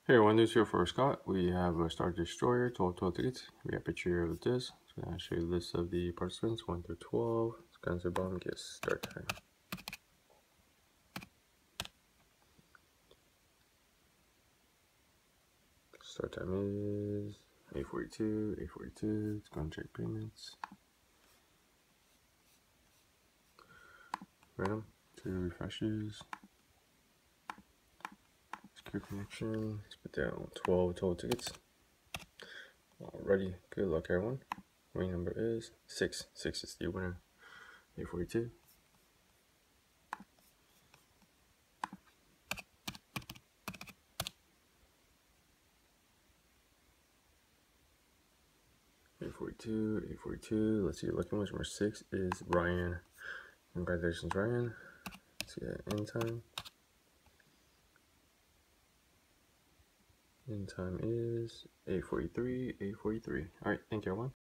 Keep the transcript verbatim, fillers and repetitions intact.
Hey everyone, this is here for Scott. We have a Star Destroyer, twelve, twelve tickets. We have a picture of this. So I'll show you a list of the participants, one through twelve. Guns are bomb, guess start time. Start time is eight forty-two, eight forty-two. It's going to check payments. Random, two refreshes. Secure connection. Let's put down twelve total tickets. Alrighty, good luck everyone. Winning number is six. six is the winner. eight forty-two. eight forty-two, eight forty-two. Let's see your lucky ones. Number six is Ryan. Congratulations, Ryan. Let's see that end time. End time is eight forty-three, eight forty-three. Alright, thank you everyone.